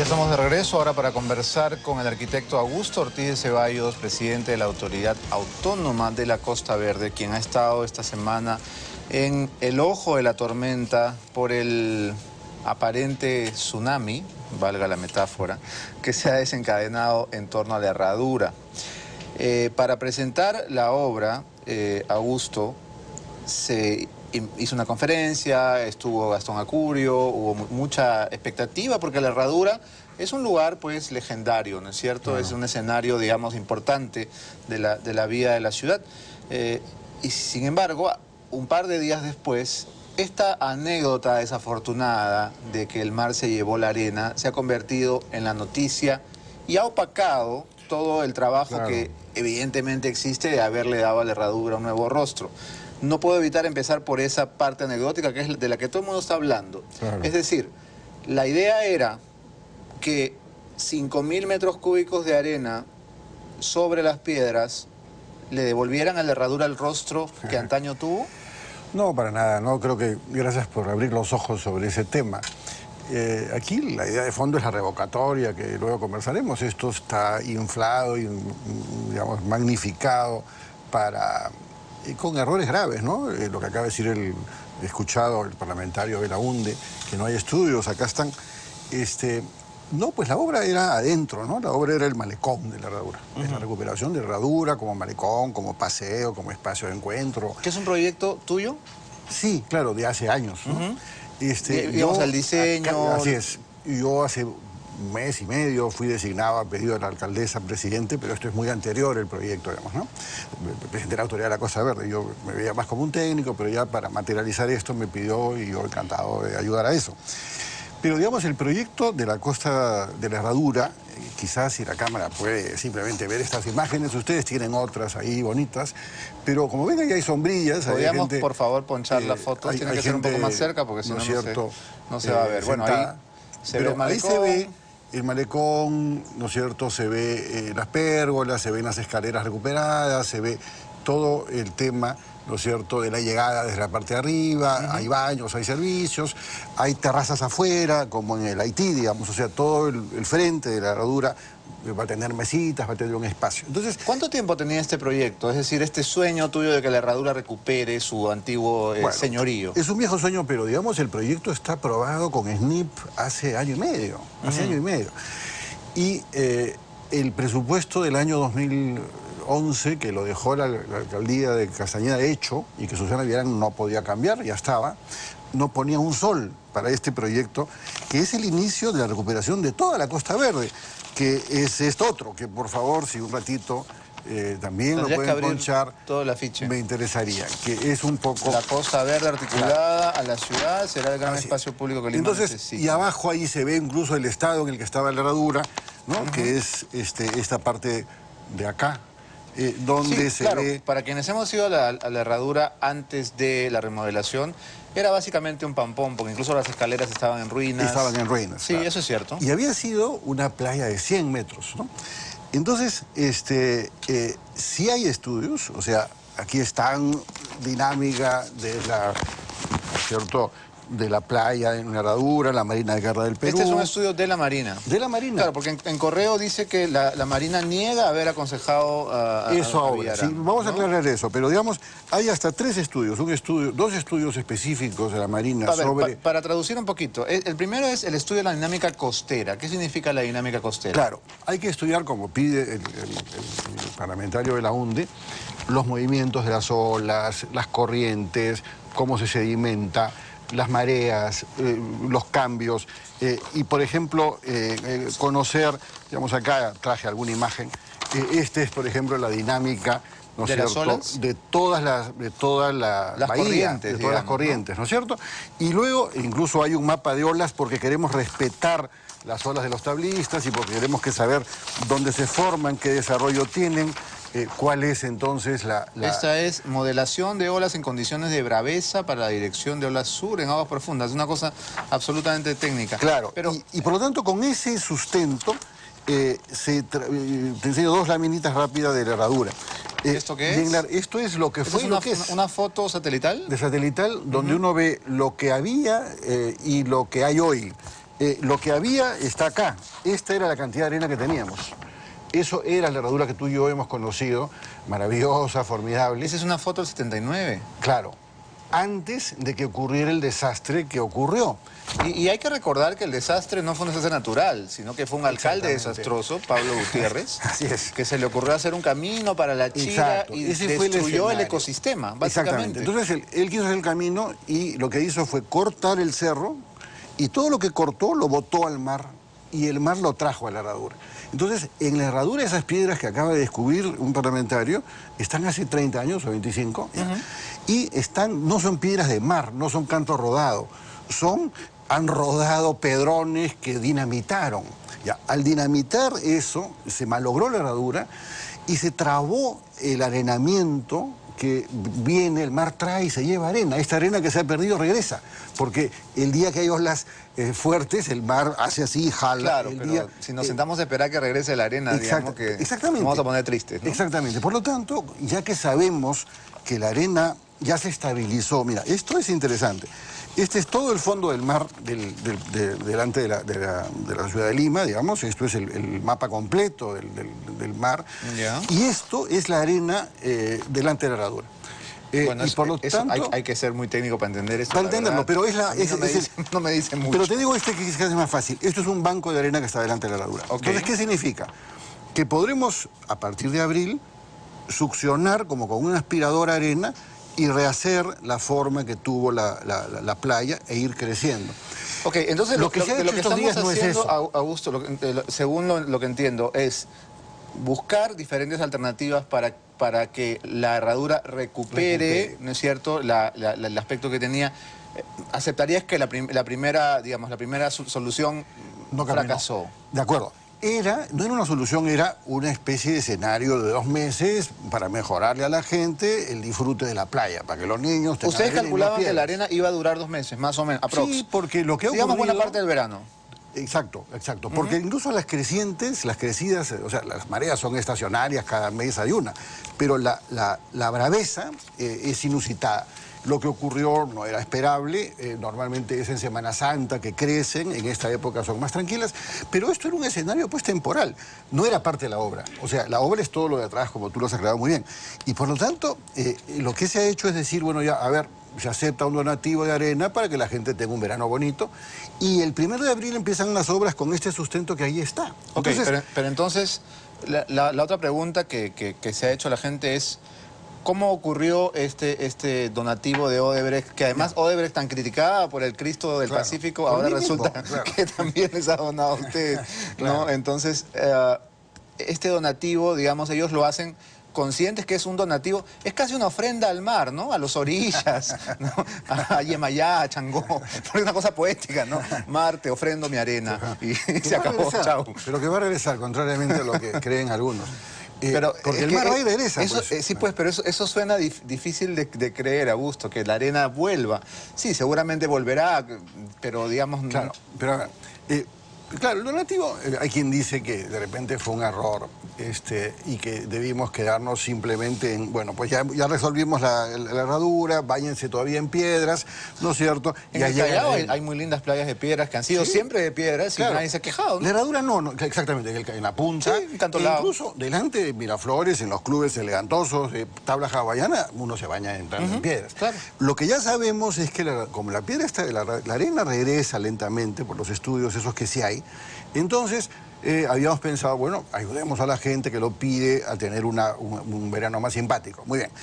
Estamos de regreso ahora para conversar con el arquitecto Augusto Ortiz de Ceballos, presidente de la Autoridad Autónoma de la Costa Verde, quien ha estado esta semana en el ojo de la tormenta por el aparente tsunami, valga la metáfora, que se ha desencadenado en torno a la herradura. Para presentar la obra, Augusto se hizo una conferencia, estuvo Gastón Acurio, hubo mucha expectativa porque la herradura es un lugar pues legendario, ¿no es cierto? Claro. Es un escenario, digamos, importante de la vida de la ciudad. Y sin embargo, un par de días después, esta anécdota desafortunada de que el mar se llevó la arena se ha convertido en la noticia y ha opacado todo el trabajo que evidentemente existe de haberle dado a la herradura un nuevo rostro. No puedo evitar empezar por esa parte anecdótica que es de la que todo el mundo está hablando. Claro. Es decir, la idea era que 5.000 metros cúbicos de arena sobre las piedras le devolvieran a la herradura el rostro que antaño tuvo. No, para nada. No, creo que gracias por abrir los ojos sobre ese tema. Aquí la idea de fondo es la revocatoria, que luego conversaremos. Esto está inflado y, digamos, magnificado para... con errores graves, ¿no? Lo que acaba de decir el parlamentario Belaunde, que no hay estudios, acá están. No, pues la obra era adentro, ¿no? La obra era el malecón de la herradura. Es la recuperación de la herradura como malecón, como paseo, como espacio de encuentro. ¿Qué es un proyecto tuyo? Sí, claro, de hace años, ¿no? Digamos, al diseño... Así es. Yo hace un mes y medio fui designado a pedido de la alcaldesa presidente, pero esto es muy anterior el proyecto, digamos, ¿no? Presidente de la Autoridad de la Costa Verde. Yo me veía más como un técnico, pero ya para materializar esto me pidió y yo encantado de ayudar a eso. Pero, digamos, el proyecto de la Costa de la Herradura, quizás si la cámara puede simplemente ver estas imágenes, ustedes tienen otras ahí bonitas, pero como ven ahí hay sombrillas. ¿Podríamos, por favor, ponchar las fotos? Tiene que ser un poco más cerca porque si no, no se va a ver. Bueno, ahí se ve el malecón. Ahí se ve el malecón, ¿no es cierto? Se ve las pérgolas, se ven las escaleras recuperadas, se ve todo el tema, ¿no es cierto?, de la llegada desde la parte de arriba, hay baños, hay servicios, hay terrazas afuera, como en el Haití, digamos, o sea, todo el frente de la herradura va a tener mesitas, va a tener un espacio. Entonces, ¿cuánto tiempo tenía este proyecto? Es decir, este sueño tuyo de que la herradura recupere su antiguo señorío. Es un viejo sueño, pero digamos, el proyecto está aprobado con SNIP hace año y medio, Y el presupuesto del año 2011, que lo dejó la alcaldía de Castañeda hecho y que Susana Villarán no podía cambiar, ya estaba, no ponía un sol para este proyecto, que es el inicio de la recuperación de toda la Costa Verde, que es esto otro, que por favor, si un ratito también lo pueden ponchar, todo el afiche. Me interesaría, que es un poco... La Costa Verde articulada a la ciudad, será el gran espacio público que Lima necesita. Y abajo ahí se ve incluso el estado en el que estaba la herradura, ¿no? Que es esta parte de acá, donde se ve... Para quienes hemos ido a la herradura antes de la remodelación, era básicamente un pampón, porque incluso las escaleras estaban en ruinas. Estaban en ruinas. Sí, eso es cierto. Y había sido una playa de 100 metros, ¿no? Entonces, sí hay estudios, o sea, aquí están dinámica de la, ¿cierto?, de la playa en una herradura, la Marina de Guerra del Perú. Este es un estudio de la Marina. De la Marina. Claro, porque en correo dice que la Marina niega haber aconsejado a eso ahora, sí, vamos a aclarar eso, pero digamos, hay hasta 3 estudios, dos estudios específicos de la Marina sobre... Para traducir un poquito, el primero es el estudio de la dinámica costera. ¿Qué significa la dinámica costera? Claro, hay que estudiar, como pide el parlamentario Belaunde, los movimientos de las olas, las corrientes, cómo se sedimenta, las mareas, los cambios, y por ejemplo, conocer, digamos, acá traje alguna imagen, es por ejemplo la dinámica, ¿no es cierto?, de todas las corrientes, las corrientes, ¿no es cierto? Y luego incluso hay un mapa de olas porque queremos respetar las olas de los tablistas y porque queremos saber dónde se forman, qué desarrollo tienen. ¿Cuál es entonces Esta es modelación de olas en condiciones de braveza para la dirección de olas sur en aguas profundas. Es una cosa absolutamente técnica. Claro, pero... y por lo tanto con ese sustento te enseño 2 laminitas rápidas de la herradura. ¿Esto qué es? Esto es lo que fue ¿Es lo que es. ¿Una foto satelital? De satelital, donde uno ve lo que había y lo que hay hoy. Lo que había está acá. Esta era la cantidad de arena que teníamos. Eso era la herradura que tú y yo hemos conocido, maravillosa, formidable. Esa es una foto del 79. Claro, antes de que ocurriera el desastre que ocurrió. Y hay que recordar que el desastre no fue un desastre natural, sino que fue un alcalde desastroso, Pablo Gutiérrez, Así es. que se le ocurrió hacer un camino para la Chira. Exacto. Y Ese fue destruyó el escenario. ecosistema, Exactamente. básicamente. Entonces él quiso hacer el camino y lo que hizo fue cortar el cerro y todo lo que cortó lo botó al mar y el mar lo trajo a la herradura. Entonces, en la herradura esas piedras que acaba de descubrir un parlamentario están hace 30 años o 25 y no son piedras de mar, no son canto rodado, han rodado pedrones que dinamitaron. Ya, al dinamitar eso, se malogró la herradura y se trabó el arenamiento que viene, el mar trae y se lleva arena. Esta arena que se ha perdido regresa, porque el día que hay olas fuertes, el mar hace así, jala. Claro, pero si nos sentamos a esperar que regrese la arena, digamos que exactamente, nos vamos a poner tristes, ¿no? Exactamente. Por lo tanto, ya que sabemos que la arena ya se estabilizó, mira, esto es interesante. Este es todo el fondo del mar delante de la ciudad de Lima, digamos. Esto es el mapa completo del mar. Ya. Y esto es la arena delante de la herradura. Bueno, y por lo tanto, hay que ser muy técnico para entender esto. para entenderlo, pero no me dice mucho. Pero te digo que es más fácil. Esto es un banco de arena que está delante de la herradura. Okay. Entonces, ¿qué significa? Que podremos, a partir de abril, succionar como con una aspiradora arena y rehacer la forma que tuvo la playa e ir creciendo. Ok, entonces lo que estamos días no es haciendo, eso. Augusto, según lo que entiendo, es buscar diferentes alternativas para que la herradura recupere, ¿no es cierto?, el aspecto que tenía. ¿Aceptarías que la primera solución No fracasó? De acuerdo. No era una solución, era una especie de escenario de 2 meses para mejorarle a la gente el disfrute de la playa, para que los niños tengan. ¿Ustedes calculaban que la arena iba a durar 2 meses, más o menos, aprox? Sí, porque lo que ha ocurrido... Digamos buena parte del verano. Exacto. Porque incluso las crecientes, las crecidas, o sea, las mareas son estacionarias, cada mes hay una, pero la braveza es inusitada. Lo que ocurrió no era esperable, normalmente es en Semana Santa que crecen, en esta época son más tranquilas, pero esto era un escenario pues temporal, no era parte de la obra. O sea, la obra es todo lo de atrás, como tú lo has aclarado muy bien. Y por lo tanto, lo que se ha hecho es decir, bueno, ya, a ver, se acepta un donativo de arena para que la gente tenga un verano bonito, y el 1 de abril empiezan las obras con este sustento que ahí está. Ok, pero entonces, la otra pregunta que se ha hecho la gente es... ¿Cómo ocurrió este donativo de Odebrecht? Que además Odebrecht, tan criticada por el Cristo del Pacífico, ahora resulta que también les ha donado a ustedes, ¿no? Entonces, este donativo, digamos, ellos lo hacen conscientes que es un donativo, es casi una ofrenda al mar, ¿no? A los orillas, ¿no? A Yemayá, a Changó, porque es una cosa poética, ¿no? Mar, te ofrendo mi arena, y se acabó, chao. Pero que va a regresar, contrariamente a lo que creen algunos. Porque el mar va y regresa. Eso, pues. sí, pues, pero eso suena difícil de creer, Augusto, que la arena vuelva. Sí, seguramente volverá, pero digamos... Claro, pero a ver, claro, el donativo, hay quien dice que de repente fue un error y que debimos quedarnos simplemente en, bueno, pues ya resolvimos la herradura, báñense todavía en piedras, ¿no es cierto? En el Callao hay muy lindas playas de piedras que han sido siempre de piedras, claro, y nadie se ha quejado, ¿no? La herradura no, exactamente, en la punta, en tanto lado. Incluso delante de Miraflores, en los clubes elegantosos, tabla hawaiana, uno se baña entrando en piedras. Claro. Lo que ya sabemos es que como la piedra está, la arena regresa lentamente por los estudios esos que sí hay, entonces habíamos pensado, bueno, ayudemos a la gente que lo pide a tener un verano más simpático. Muy bien.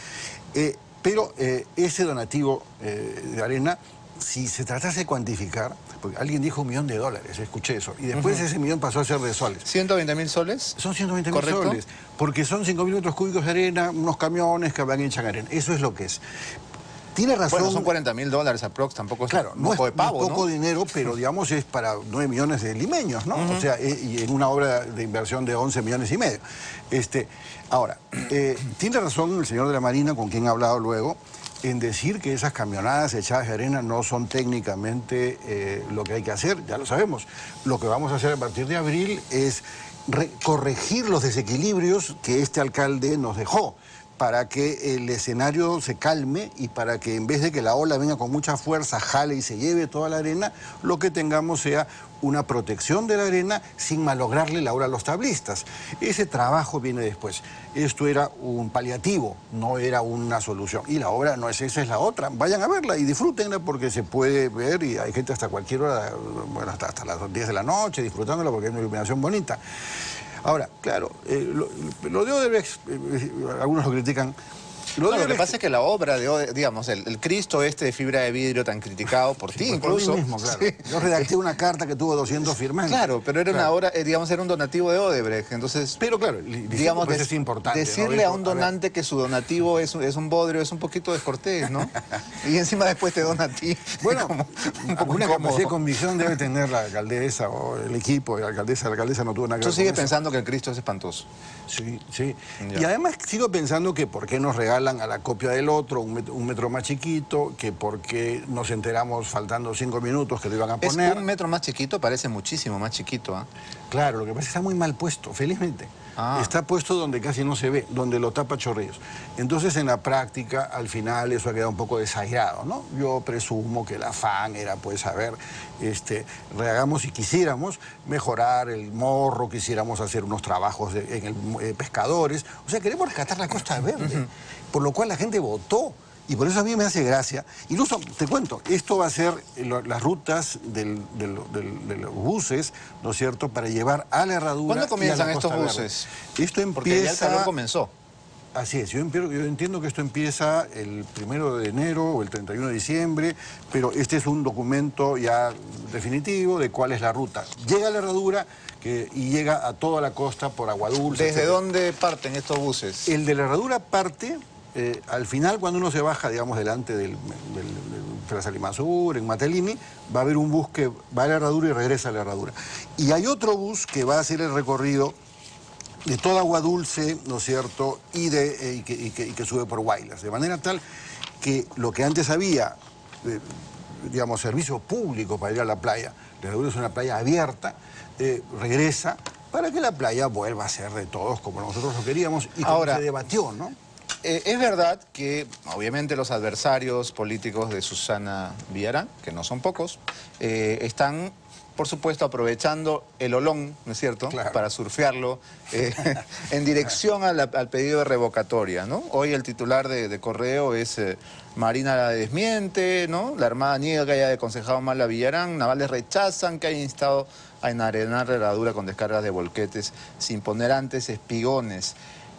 Pero ese donativo de arena, si se tratase de cuantificar, porque alguien dijo $1.000.000, escuché eso, y después ese millón pasó a ser de soles. ¿120.000 soles? Son 120.000 soles, porque son 5.000 metros cúbicos de arena, unos camiones que van y echan arena. Eso es lo que es. Tiene razón. Bueno, son $40.000 aprox, tampoco es claro, un poco de pavo, ¿no? Es poco dinero, pero digamos es para 9 millones de limeños, ¿no? O sea, y en una obra de inversión de 11,5 millones. Ahora, tiene razón el señor de la Marina, con quien he hablado luego, en decir que esas camionadas echadas de arena no son técnicamente lo que hay que hacer, ya lo sabemos. Lo que vamos a hacer a partir de abril es corregir los desequilibrios que este alcalde nos dejó, para que el escenario se calme y para que en vez de que la ola venga con mucha fuerza, jale y se lleve toda la arena, lo que tengamos sea una protección de la arena sin malograrle la obra a los tablistas. Ese trabajo viene después. Esto era un paliativo, no era una solución. Y la obra no es esa, es la otra. Vayan a verla y disfrútenla porque se puede ver y hay gente hasta cualquier hora, bueno, hasta las 10 de la noche disfrutándola porque hay una iluminación bonita. Ahora, claro, lo de Odebrecht, algunos lo critican. Lo que pasa es que la obra de, digamos, el Cristo este de fibra de vidrio tan criticado por ti incluso. Por mí mismo, claro. Sí. Yo redacté una carta que tuvo 200 firmantes. Claro, pero era una obra, digamos, era un donativo de Odebrecht, entonces... Pero claro, digamos, pues es importante. Decirle ¿no? a un donante que su donativo es un bodrio es un poquito descortés, ¿no? Y encima después te dona a ti. Bueno, alguna capacidad de convicción debe tener la alcaldesa o el equipo de la alcaldesa. La alcaldesa no tuvo nada que ver con eso. ¿Tú sigues pensando que el Cristo es espantoso? Sí, sí. Ya. Y además sigo pensando que por qué nos regalan a la copia del otro un metro más chiquito, que por qué nos enteramos faltando 5 minutos que lo iban a poner. Es un metro más chiquito, parece muchísimo más chiquito, ¿eh? Claro, lo que pasa es que está muy mal puesto, felizmente. Está puesto donde casi no se ve, donde lo tapa Chorrillos. Entonces, en la práctica, al final, eso ha quedado un poco desairado, ¿no? Yo presumo que el afán era, pues, a ver, rehagamos y quisiéramos mejorar el morro, quisiéramos hacer unos trabajos en el pescadores. O sea, queremos rescatar la Costa Verde, por lo cual la gente votó. Y por eso a mí me hace gracia. Incluso, te cuento, esto va a ser las rutas de los buses, ¿no es cierto?, para llevar a la Herradura. ¿Cuándo comienzan estos buses? Esto empieza... Porque ya el calor comenzó. Así es, yo entiendo que esto empieza el 1 de enero o el 31 de diciembre, pero este es un documento ya definitivo de cuál es la ruta. Llega a la Herradura y llega a toda la costa por Agua Dulce. ¿Desde dónde parten estos buses? El de la Herradura parte... al final, cuando uno se baja, digamos, delante del Plaza Limasur, en Matelini, va a haber un bus que va a la Herradura y regresa a la Herradura. Y hay otro bus que va a hacer el recorrido de toda Agua Dulce, ¿no es cierto?, y que sube por Guaylas. De manera tal que lo que antes había, digamos, servicio público para ir a la playa, la Herradura es una playa abierta, regresa para que la playa vuelva a ser de todos como nosotros lo queríamos y como se debatió, ¿no? Es verdad que, obviamente, los adversarios políticos de Susana Villarán, que no son pocos, están, por supuesto, aprovechando el olón, ¿no es cierto?, claro, para surfearlo en dirección al pedido de revocatoria, ¿no? Hoy el titular de Correo es Marina la desmiente, ¿no? La Armada niega que haya aconsejado mal a Villarán, navales rechazan que haya instado a enarenar la Herradura con descargas de volquetes sin poner antes espigones.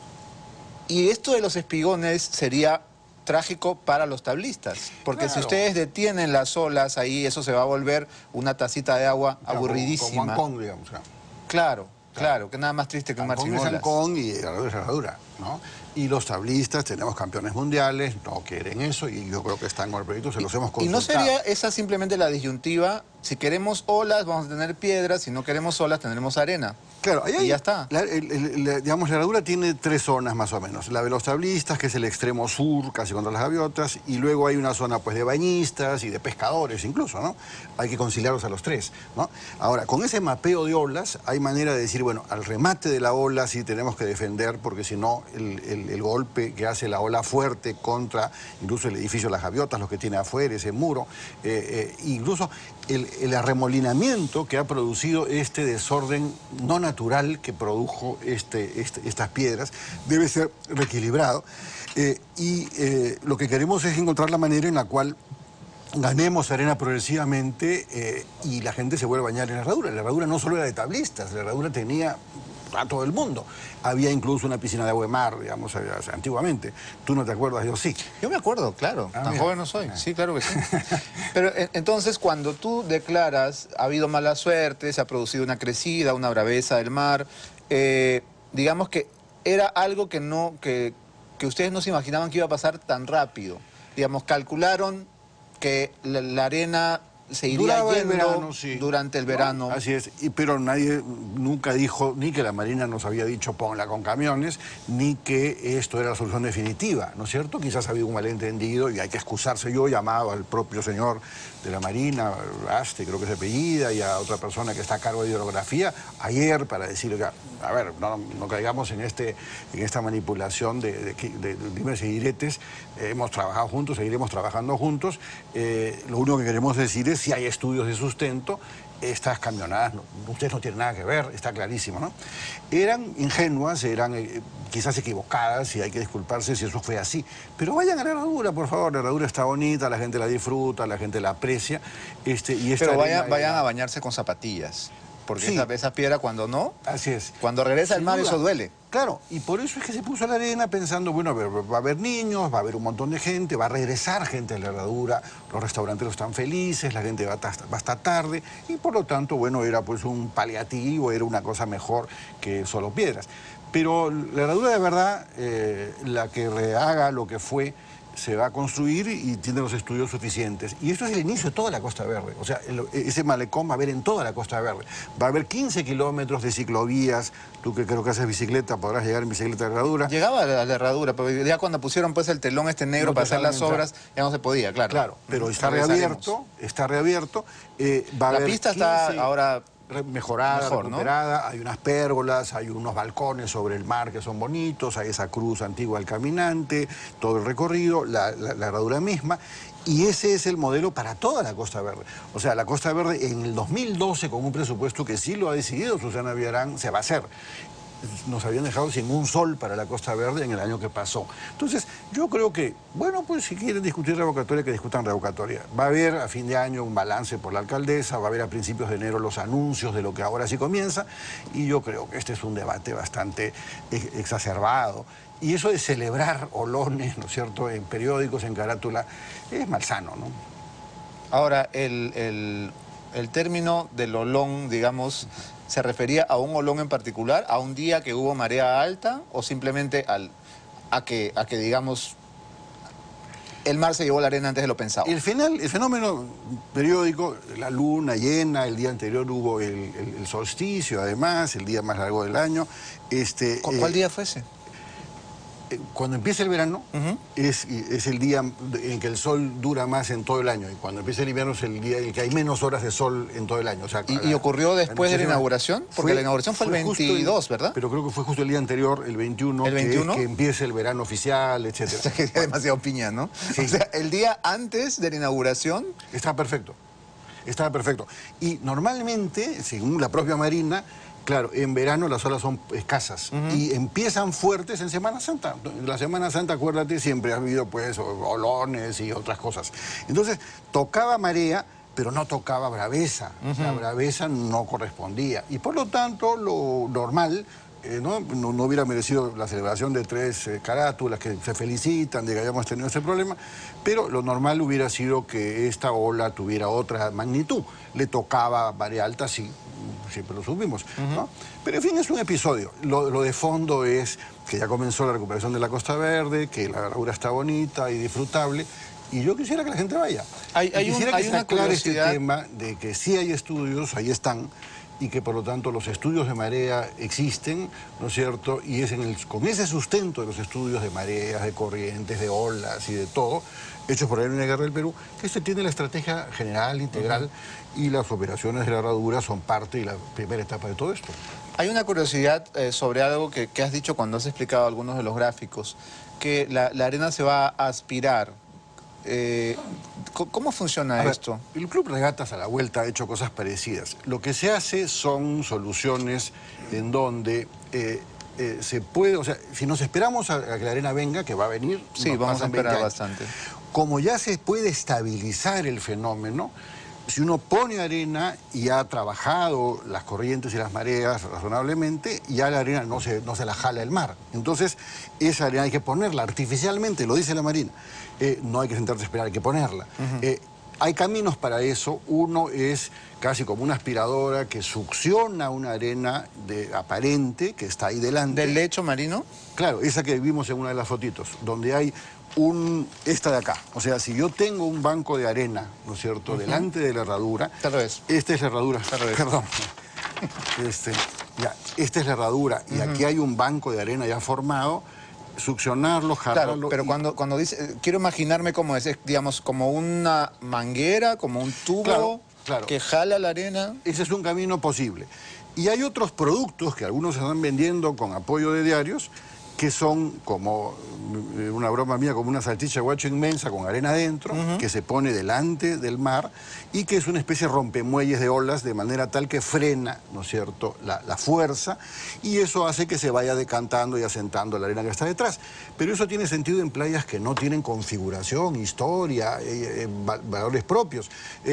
Y esto de los espigones sería trágico para los tablistas, porque claro, si ustedes detienen las olas ahí, eso se va a volver una tacita de agua aburridísima. Como Ancón, digamos. Claro, que nada más triste que un mar sin olas. Ancón y Herradura, ¿no? Y los tablistas, tenemos campeones mundiales, no quieren eso y yo creo que están con el proyecto, se los hemos consultado. ¿Y no sería esa simplemente la disyuntiva? Si queremos olas, vamos a tener piedras, si no queremos olas, tendremos arena. Claro, y ya está. Digamos, la Herradura tiene 3 zonas más o menos. La de los tablistas, que es el extremo sur, casi contra las gaviotas, y luego hay una zona pues de bañistas y de pescadores incluso, ¿no? Hay que conciliarlos a los 3, ¿no? Ahora, con ese mapeo de olas, hay manera de decir, bueno, al remate de la ola sí tenemos que defender, porque si no, el golpe que hace la ola fuerte contra incluso el edificio de las gaviotas, lo que tiene afuera, ese muro, incluso el arremolinamiento que ha producido este desorden no natural que produjo estas piedras debe ser reequilibrado lo que queremos es encontrar la manera en la cual ganemos arena progresivamente y la gente se vuelve a bañar en la Herradura. La Herradura no solo era de tablistas, la Herradura tenía a todo el mundo. Había incluso una piscina de agua de mar, digamos, antiguamente. ¿Tú no te acuerdas? Yo sí. Yo me acuerdo, claro. Tan joven no soy. Sí, claro que sí. Pero entonces, cuando tú declaras, ha habido mala suerte, se ha producido una crecida, una braveza del mar, digamos que era algo que ustedes no se imaginaban que iba a pasar tan rápido. Digamos, calcularon que la arena se iría Duraba yendo el verano, sí. durante el verano. Así es, pero nadie nunca dijo ni que la Marina nos había dicho ponla con camiones, ni que esto era la solución definitiva, ¿no es cierto? Quizás había un malentendido y hay que excusarse. Yo llamaba al propio señor de la Marina, Aste, creo que se apellida, y a otra persona que está a cargo de hidrografía, ayer para decirle, a ver, no caigamos en esta manipulación de dimes y diretes. Hemos trabajado juntos, seguiremos trabajando juntos. Lo único que queremos decir es si hay estudios de sustento. Estas camionadas, ustedes no tienen nada que ver, está clarísimo, ¿no? Eran ingenuas, eran quizás equivocadas, y hay que disculparse si eso fue así. Pero vayan a la herradura, por favor. La herradura está bonita, la gente la disfruta, la gente la aprecia. Pero vayan a bañarse con zapatillas. Porque sí, esa piedra cuando no, así es. Cuando regresa al mar eso duele. Claro, y por eso es que se puso la arena pensando, bueno, va a haber niños, va a haber un montón de gente, va a regresar gente a la herradura, los restauranteros están felices, la gente va hasta tarde, y por lo tanto, bueno, era pues un paliativo, era una cosa mejor que solo piedras. Pero la herradura de verdad, la que rehaga lo que fue, se va a construir y tiene los estudios suficientes. Y esto es el inicio de toda la Costa Verde. O sea, ese malecón va a haber en toda la Costa Verde. Va a haber 15 kilómetros de ciclovías. Tú que creo que haces bicicleta, podrás llegar en bicicleta a la herradura. Llegaba a la herradura, pero ya cuando pusieron pues el telón negro para hacer las obras, ya no se podía, claro. Claro, pero está reabierto, va a haber la pista 15... está ahora mejorada, recuperada, ¿no? Hay unas pérgolas, hay unos balcones sobre el mar que son bonitos, hay esa cruz antigua del caminante, todo el recorrido, la herradura misma, y ese es el modelo para toda la Costa Verde. O sea, la Costa Verde en el 2012, con un presupuesto que sí lo ha decidido Susana Villarán, se va a hacer. Nos habían dejado sin un sol para la Costa Verde en el año que pasó. Entonces, yo creo que, bueno, pues si quieren discutir revocatoria, que discutan revocatoria. Va a haber a fin de año un balance por la alcaldesa, va a haber a principios de enero los anuncios de lo que ahora sí comienza, y yo creo que este es un debate bastante exacerbado. Y eso de celebrar olones, ¿no es cierto?, en periódicos, en carátula, es malsano, ¿no? Ahora, el término del olón, digamos, ¿se refería a un olón en particular, a un día que hubo marea alta, o simplemente a que digamos, el mar se llevó la arena antes de lo pensado? El fenómeno periódico, la luna llena, el día anterior hubo el solsticio, además, el día más largo del año. ¿Cuál día fue ese? Cuando empieza el verano, es el día en que el sol dura más en todo el año. Y cuando empieza el invierno es el día en que hay menos horas de sol en todo el año. O sea, ¿Y ocurrió después de la inauguración? Porque la inauguración fue el 22, ¿verdad? Pero creo que fue justo el día anterior, el 21, ¿El 21? Que empieza el verano oficial, etc. O sea, que es demasiado piña, ¿no? Sí. O sea, el día antes de la inauguración... Estaba perfecto. Estaba perfecto. Y normalmente, según la propia Marina, claro, en verano las olas son escasas y empiezan fuertes en Semana Santa. En la Semana Santa, acuérdate, siempre ha habido pues olones y otras cosas. Entonces, tocaba marea, pero no tocaba braveza. La braveza no correspondía. Y por lo tanto, lo normal... No hubiera merecido la celebración de 3 carátulas que se felicitan de que hayamos tenido ese problema, pero lo normal hubiera sido que esta ola tuviera otra magnitud. Le tocaba marea alta, sí, siempre lo supimos, ¿no? Pero en fin, es un episodio. Lo de fondo es que ya comenzó la recuperación de la Costa Verde, que la herradura está bonita y disfrutable, y yo quisiera que la gente vaya. Quisiera que se aclare este tema de que sí hay estudios, ahí están, y que por lo tanto los estudios de marea existen, ¿no es cierto? Y es con ese sustento de los estudios de mareas, de corrientes, de olas y de todo, hechos por la Aerolínea de Guerra del Perú, que se tiene la estrategia general, integral, y las operaciones de la herradura son parte de la primera etapa de todo esto. Hay una curiosidad sobre algo que has dicho cuando has explicado algunos de los gráficos, que la arena se va a aspirar. ¿Cómo funciona esto? El Club Regatas a la vuelta ha hecho cosas parecidas. Lo que se hace son soluciones en donde se puede, o sea, si nos esperamos a que la arena venga, que va a venir, sí, vamos a esperar bastante. Como ya se puede estabilizar el fenómeno, si uno pone arena y ha trabajado las corrientes y las mareas razonablemente, ya la arena no se la jala el mar. Entonces, esa arena hay que ponerla artificialmente, lo dice la Marina. No hay que sentarse a esperar, hay que ponerla. Hay caminos para eso. Uno es casi como una aspiradora que succiona una arena aparente que está ahí delante. ¿Del lecho marino? Claro, esa que vimos en una de las fotitos, donde hay esta de acá. O sea, si yo tengo un banco de arena, ¿no es cierto?, delante de la herradura. Tal vez. Esta es la herradura. Perdón. Esta es la herradura. Y aquí hay un banco de arena ya formado. Succionarlo, jalarlo. Claro, pero cuando dice, quiero imaginarme cómo es, digamos, como una manguera, como un tubo que jala la arena. Ese es un camino posible. Y hay otros productos que algunos se están vendiendo con apoyo de diarios, que son como, una broma mía, como una salchicha guacho inmensa con arena adentro, que se pone delante del mar y que es una especie de rompemuelles de olas de manera tal que frena, ¿no es cierto?, la fuerza, y eso hace que se vaya decantando y asentando la arena que está detrás. Pero eso tiene sentido en playas que no tienen configuración, historia, valores propios.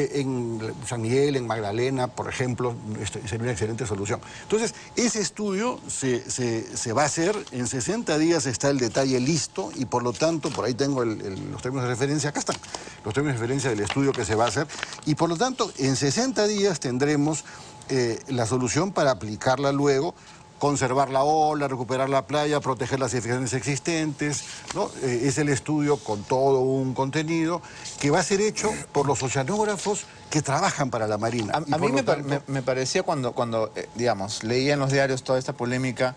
En San Miguel, en Magdalena, por ejemplo, sería una excelente solución. Entonces, ese estudio se va a hacer en 60 días, está el detalle listo y por lo tanto, por ahí tengo los términos de referencia, acá están los términos de referencia del estudio que se va a hacer y por lo tanto en 60 días tendremos la solución para aplicarla luego, conservar la ola, recuperar la playa, proteger las edificaciones existentes, ¿no? Es el estudio con todo un contenido que va a ser hecho por los oceanógrafos que trabajan para la Marina. A mí me parecía cuando digamos, leía en los diarios toda esta polémica.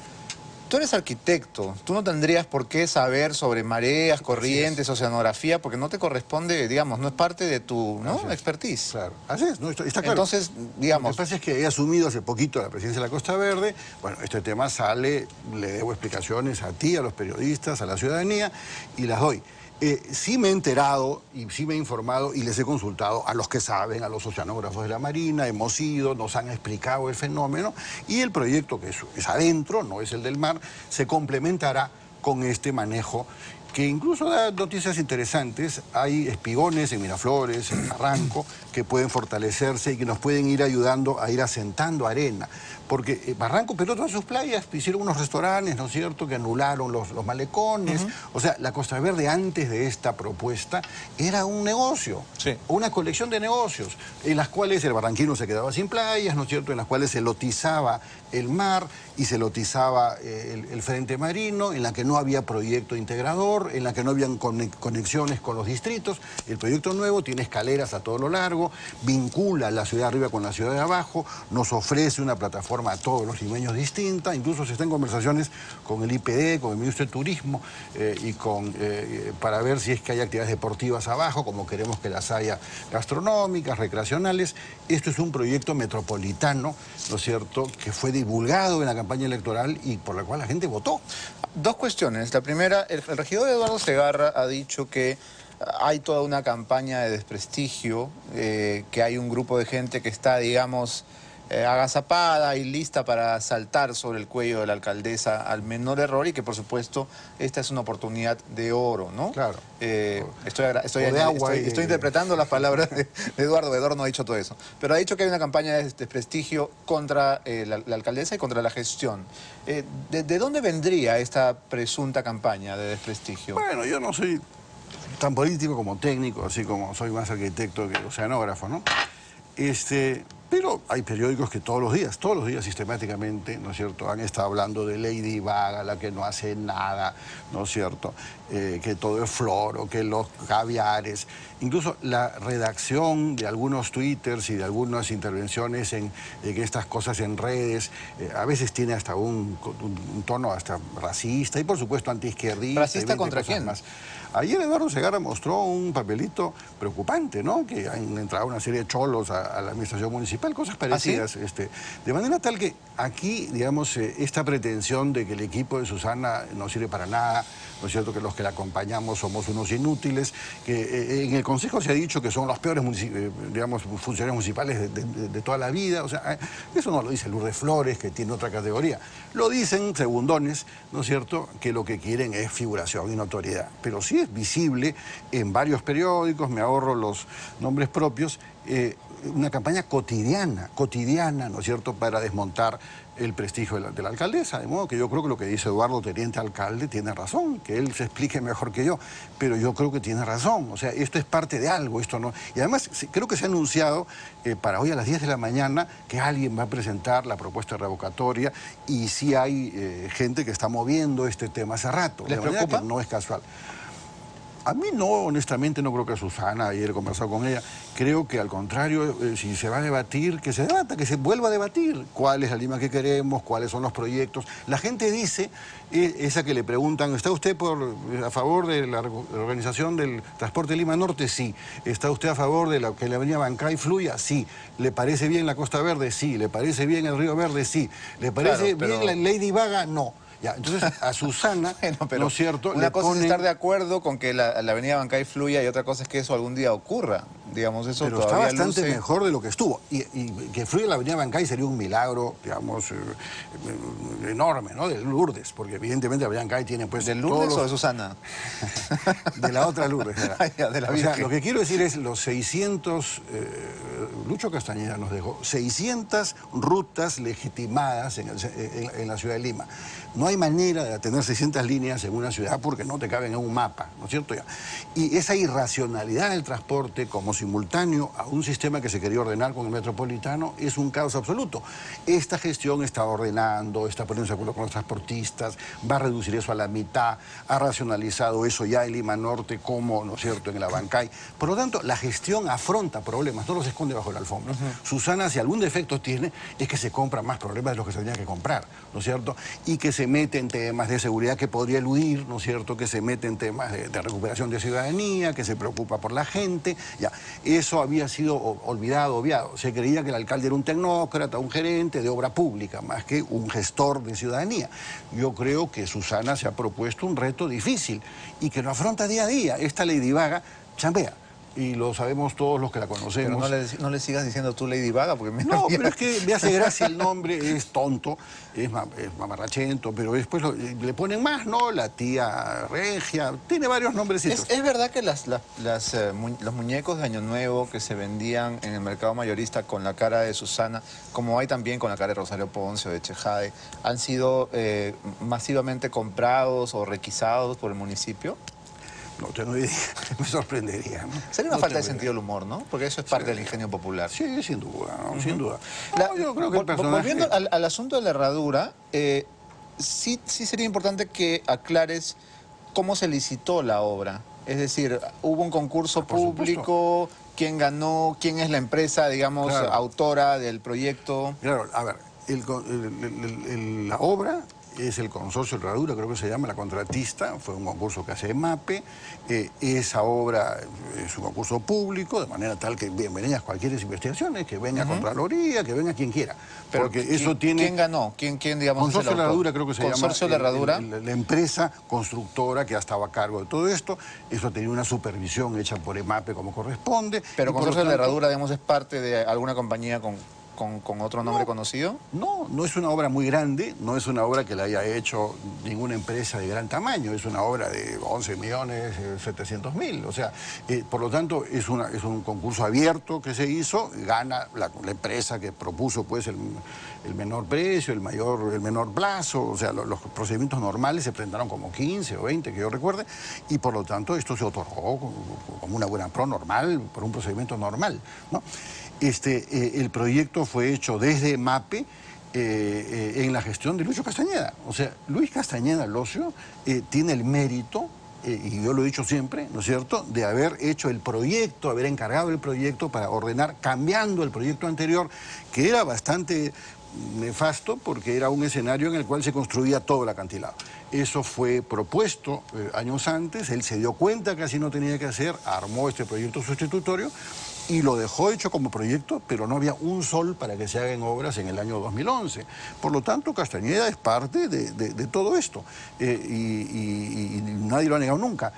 Tú eres arquitecto, tú no tendrías por qué saber sobre mareas, corrientes, oceanografía, porque no te corresponde, digamos, no es parte de tu expertise. Claro, así es, no, está claro. Entonces, digamos... Lo que pasa es que he asumido hace poquito la presidencia de la Costa Verde. Bueno, este tema sale, le debo explicaciones a ti, a los periodistas, a la ciudadanía, y las doy. Sí me he enterado y sí me he informado y les he consultado a los que saben, a los oceanógrafos de la Marina, hemos ido, nos han explicado el fenómeno y el proyecto que es adentro, no es el del mar, se complementará con este manejo que incluso da noticias interesantes. Hay espigones en Miraflores, en Barranco, que pueden fortalecerse y que nos pueden ir ayudando a ir asentando arena. Porque Barranco perdió todas sus playas, hicieron unos restaurantes, ¿no es cierto?, que anularon los malecones. O sea, la Costa Verde antes de esta propuesta era un negocio, una colección de negocios, en las cuales el barranquino se quedaba sin playas, ¿no es cierto?, en las cuales se lotizaba el mar y se lotizaba el frente marino, en la que no había proyecto integrador, en la que no habían conexiones con los distritos. El proyecto nuevo tiene escaleras a todo lo largo, vincula la ciudad de arriba con la ciudad de abajo, nos ofrece una plataforma a todos los limeños distinta, incluso se está en conversaciones con el IPD, con el Ministro de Turismo, para ver si es que hay actividades deportivas abajo, como queremos que las haya gastronómicas, recreacionales. Esto es un proyecto metropolitano, ¿no es cierto?, que fue divulgado en la campaña electoral y por la cual la gente votó. Dos cuestiones. La primera, el regidor Eduardo Segarra ha dicho que hay toda una campaña de desprestigio, que hay un grupo de gente que está, digamos, agazapada y lista para saltar sobre el cuello de la alcaldesa al menor error y que, por supuesto, esta es una oportunidad de oro, ¿no? Claro. Estoy interpretando las palabras de Eduardo. Eduardo no ha dicho todo eso. Pero ha dicho que hay una campaña de desprestigio contra la alcaldesa y contra la gestión. ¿De dónde vendría esta presunta campaña de desprestigio? Bueno, yo no soy tan político como técnico, así como soy más arquitecto que oceanógrafo, ¿no? Pero hay periódicos que todos los días sistemáticamente, ¿no es cierto?, han estado hablando de Lady Vaga, la que no hace nada, ¿no es cierto?, que todo es floro, que los caviares. Incluso la redacción de algunos twitters y de algunas intervenciones en estas cosas en redes, a veces tiene hasta un tono hasta racista y, por supuesto, antiizquierdista. ¿Racista contra quién? Más. Ayer Eduardo Segarra mostró un papelito preocupante, ¿no?, que han entrado una serie de cholos a la administración municipal, cosas parecidas. ¿Ah, sí? De manera tal que aquí, digamos, esta pretensión de que el equipo de Susana no sirve para nada, ¿no es cierto?, que los que la acompañamos somos unos inútiles, que en el Consejo se ha dicho que son los peores digamos, funcionarios municipales de toda la vida. O sea, eso no lo dice Lourdes Flores, que tiene otra categoría. Lo dicen segundones, ¿no es cierto?, que lo que quieren es figuración y notoriedad. Pero sí es visible en varios periódicos, me ahorro los nombres propios, una campaña cotidiana, ¿no es cierto?, para desmontar el prestigio de la alcaldesa. De modo que yo creo que lo que dice Eduardo, teniente alcalde, tiene razón, que él se explique mejor que yo, pero yo creo que tiene razón. O sea, esto es parte de algo, esto no... Y además, creo que se ha anunciado para hoy a las 10 de la mañana que alguien va a presentar la propuesta revocatoria y sí hay gente que está moviendo este tema hace rato. ¿Les preocupa? Que no es casual. A mí no, honestamente, no creo que a Susana, ayer he conversado con ella, creo que al contrario, si se va a debatir, que se debata, que se vuelva a debatir cuál es la Lima que queremos, cuáles son los proyectos. La gente dice, esa que le preguntan, ¿está usted a favor de la organización del transporte Lima Norte? Sí. ¿Está usted a favor de que la avenida Bancay fluya? Sí. ¿Le parece bien la Costa Verde? Sí. ¿Le parece bien el Río Verde? Sí. ¿Le parece bien la Lady Vaga? No. Ya, entonces a Susana, bueno, pero ¿no es cierto? Una cosa es estar de acuerdo con que la avenida Bancay fluya y otra cosa es que eso algún día ocurra. Digamos, eso pero todavía está bastante luce mejor de lo que estuvo. Y que fluya la avenida Bancay sería un milagro, digamos, enorme, ¿no? De Lourdes, porque evidentemente la avenida Bancay tiene pues... ¿De Lourdes o de Susana? De la otra Lourdes. De la o sea, lo que quiero decir es los 600... Lucho Castañeda nos dejó 600 rutas legitimadas en la ciudad de Lima. No hay manera de tener 600 líneas en una ciudad porque no te caben en un mapa, ¿no es cierto? Y esa irracionalidad del transporte como simultáneo a un sistema que se quería ordenar con el metropolitano es un caos absoluto. Esta gestión está ordenando, está poniéndose de acuerdo con los transportistas, va a reducir eso a la mitad, ha racionalizado eso ya en Lima Norte como, ¿no es cierto?, en la Bancay. Por lo tanto, la gestión afronta problemas, no los esconde bajo la alfombra. Susana, si algún defecto tiene, es que se compra más problemas de los que se tenía que comprar, ¿no es cierto? Y que se mete en temas de seguridad que podría eludir, ¿no es cierto?, que se mete en temas de recuperación de ciudadanía, que se preocupa por la gente, ya. Eso había sido olvidado, obviado. Se creía que el alcalde era un tecnócrata, un gerente de obra pública, más que un gestor de ciudadanía. Yo creo que Susana se ha propuesto un reto difícil y que lo afronta día a día. Esta Lady Vaga chambea. Y lo sabemos todos los que la conocemos. Pero no le sigas diciendo tú Lady Vaga, porque no, pero es que me hace gracia el nombre, es tonto, es mamarrachento, pero después le ponen más, ¿no? La tía Regia, tiene varios nombrecitos. ¿Es verdad que los muñecos de Año Nuevo que se vendían en el mercado mayorista con la cara de Susana, como hay también con la cara de Rosario Ponce o de Chejade, han sido masivamente comprados o requisados por el municipio? No tengo idea, me sorprendería, ¿no? Sería una falta de sentido del humor, ¿no? Porque eso es parte del ingenio popular. Sí, sin duda, ¿no? Sin duda. No, yo creo que el personaje... Volviendo al asunto de la herradura, sí sería importante que aclares cómo se licitó la obra. Es decir, hubo un concurso público, quién ganó, quién es la empresa, digamos, claro, autora del proyecto. Claro, a ver, la obra es el consorcio de herradura, creo que se llama, la contratista, fue un concurso que hace MAPE, esa obra es un concurso público, de manera tal que bienvenidas cualquier investigaciones, que venga Contraloría, que venga quien quiera. Pero porque eso tiene... ¿Quién ganó? ¿Quién digamos, Consorcio de herradura creo que se llama. Consorcio de herradura. La empresa constructora que ha estado a cargo de todo esto, eso tenía una supervisión hecha por EMAPE como corresponde. Pero Consorcio de herradura, digamos, es parte de alguna compañía con otro nombre conocido? No, no es una obra muy grande, no es una obra que la haya hecho ninguna empresa de gran tamaño, es una obra de 11.700.000, o sea, por lo tanto es un concurso abierto que se hizo, gana la empresa que propuso pues el menor precio, el menor plazo, o sea, los procedimientos normales se presentaron como 15 o 20, que yo recuerde, y por lo tanto esto se otorgó como una buena pro normal, por un procedimiento normal, ¿no? El proyecto fue hecho desde MAPE en la gestión de Lucho Castañeda. O sea, Luis Castañeda Locio tiene el mérito, y yo lo he dicho siempre, ¿no es cierto?, de haber hecho el proyecto, haber encargado el proyecto para ordenar, cambiando el proyecto anterior, que era bastante nefasto porque era un escenario en el cual se construía todo el acantilado. Eso fue propuesto años antes, él se dio cuenta que así no tenía que hacer, armó este proyecto sustitutorio y lo dejó hecho como proyecto, pero no había un sol para que se hagan obras en el año 2011. Por lo tanto, Castañeda es parte de todo esto y nadie lo ha negado nunca.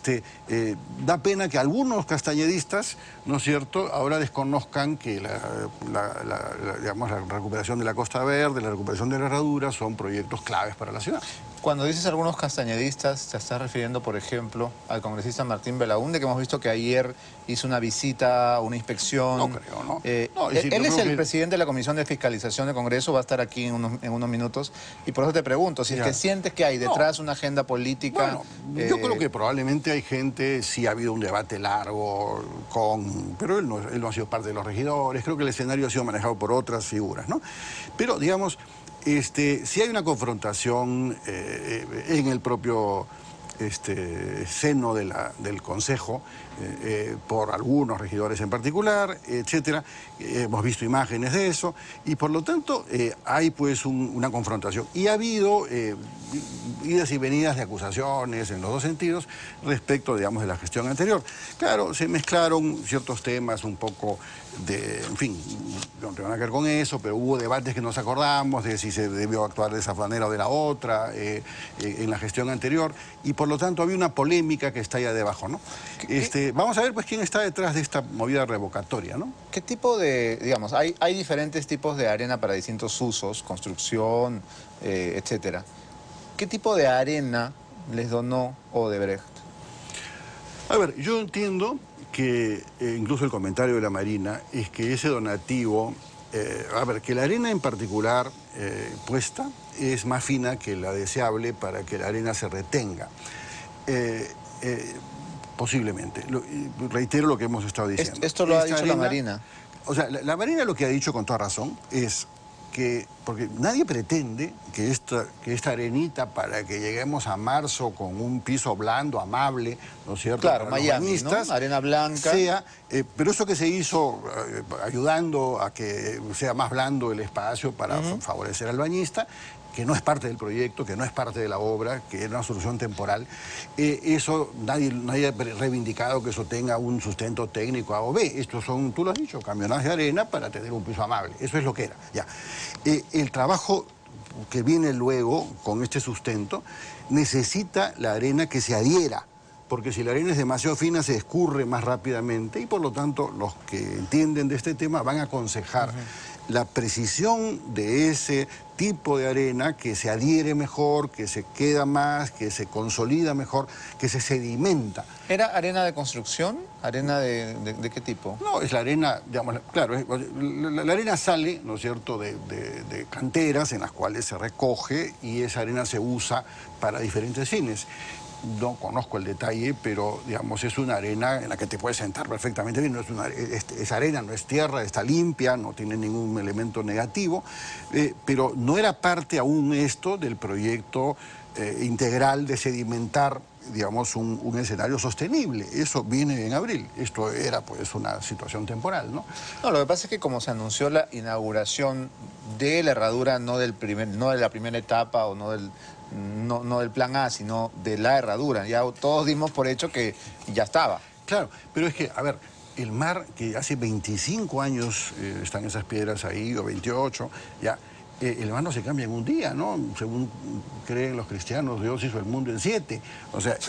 Da pena que algunos castañedistas, ¿no es cierto?, ahora desconozcan que digamos, la recuperación de la Costa Verde, la recuperación de la herradura son proyectos claves para la ciudad. Cuando dices algunos castañedistas, te estás refiriendo, por ejemplo, al congresista Martín Belaúnde, que hemos visto que ayer hizo una visita, una inspección. No creo, ¿no? Él es el presidente de la Comisión de Fiscalización del Congreso, va a estar aquí en unos minutos, y por eso te pregunto, si es que sientes que hay detrás una agenda política... Bueno, yo creo que probablemente hay gente, sí ha habido un debate largo pero él no ha sido parte de los regidores, creo que el escenario ha sido manejado por otras figuras, ¿no? Pero, digamos... si hay una confrontación en el propio seno del Consejo por algunos regidores en particular, etcétera. Hemos visto imágenes de eso y por lo tanto hay pues una confrontación. Y ha habido idas y venidas de acusaciones en los dos sentidos respecto, digamos, de la gestión anterior. Claro, se mezclaron ciertos temas un poco en fin, no tengo nada que ver con eso, pero hubo debates que nos acordamos de si se debió actuar de esa manera o de la otra en la gestión anterior, y por lo tanto había una polémica que está allá debajo, ¿no? Vamos a ver pues quién está detrás de esta movida revocatoria, ¿no? ¿Qué tipo de, digamos, hay diferentes tipos de arena para distintos usos, construcción, etcétera? ¿Qué tipo de arena les donó Odebrecht? A ver, yo entiendo que incluso el comentario de la Marina es que ese donativo, que la arena en particular puesta es más fina que la deseable para que la arena se retenga. Posiblemente. Reitero lo que hemos estado diciendo. Esto lo ha dicho la Marina. O sea, la Marina lo que ha dicho con toda razón es que, porque nadie pretende que esta arenita, para que lleguemos a marzo con un piso blando, amable, ¿no es cierto? Claro, Miami, ¿no? Arena blanca. Pero eso que se hizo ayudando a que sea más blando el espacio para favorecer al bañista, que no es parte del proyecto, que no es parte de la obra, que es una solución temporal. Eso nadie ha reivindicado que eso tenga un sustento técnico A o B. Estos son, tú lo has dicho, camionadas de arena para tener un piso amable. Eso es lo que era. Ya. El trabajo que viene luego con este sustento necesita la arena que se adhiera, porque si la arena es demasiado fina se escurre más rápidamente y por lo tanto los que entienden de este tema van a aconsejar la precisión de ese tipo de arena que se adhiere mejor, que se queda más, que se consolida mejor, que se sedimenta. ¿Era arena de construcción? ¿Arena de qué tipo? No, es la arena, digamos, claro, la arena sale, ¿no es cierto?, de canteras en las cuales se recoge y esa arena se usa para diferentes fines. No conozco el detalle, pero digamos es una arena en la que te puedes sentar perfectamente bien. No esa arena no es tierra, está limpia, no tiene ningún elemento negativo, pero no era parte aún esto del proyecto integral de sedimentar, digamos, un escenario sostenible. Eso viene en abril. Esto era pues una situación temporal, ¿no? No, lo que pasa es que como se anunció la inauguración de la herradura, no de la primera etapa o no del plan A, sino de la herradura. Ya todos dimos por hecho que ya estaba. Claro, pero es que, a ver, el mar, que hace 25 años están esas piedras ahí, o 28, ya, el mar no se cambia en un día, ¿no? Según creen los cristianos, Dios hizo el mundo en 7. O sea,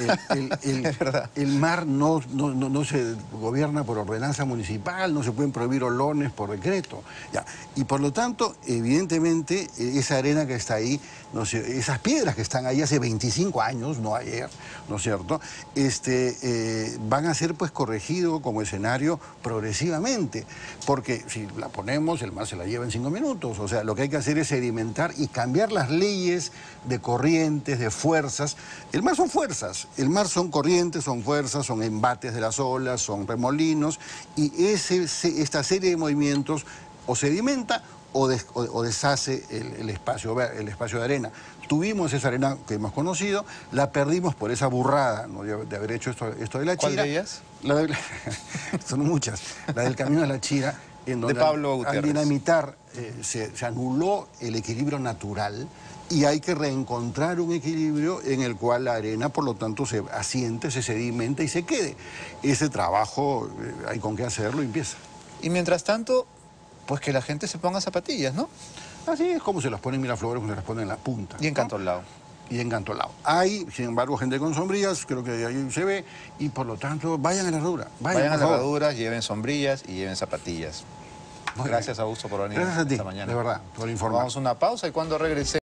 el mar no se gobierna por ordenanza municipal, no se pueden prohibir olones por decreto. Ya. Y por lo tanto, evidentemente, esa arena que está ahí, no sé, esas piedras que están ahí hace 25 años, no ayer, ¿no es cierto?, van a ser pues corregidos como escenario progresivamente, porque si la ponemos, el mar se la lleva en 5 minutos. O sea, lo que hay que hacer es sedimentar y cambiar las leyes de corrientes, de fuerzas. El mar son fuerzas, el mar son corrientes, son fuerzas, son embates de las olas, son remolinos, y esta serie de movimientos o sedimenta o deshace el espacio de arena. Tuvimos esa arena que hemos conocido, la perdimos por esa burrada, ¿no?, de haber hecho esto de la Chira. ¿Cuál de ellas? Son muchas. La del camino de la Chira, en donde de Pablo Gutiérrez. Al dinamitar se anuló el equilibrio natural y hay que reencontrar un equilibrio en el cual la arena, por lo tanto, se asiente, se sedimenta y se quede. Ese trabajo hay con qué hacerlo y empieza. Y mientras tanto, pues que la gente se ponga zapatillas, ¿no? Así es como se las ponen Miraflores, como se las ponen en la punta. Y en Cantolao. Y en Cantolao. Hay, sin embargo, gente con sombrillas, creo que ahí se ve, y por lo tanto, vayan a la herradura. Vayan a la herradura, lleven sombrillas y lleven zapatillas. Muy Gracias, Augusto, por venir esta mañana. De verdad, por informar. Vamos a una pausa y cuando regrese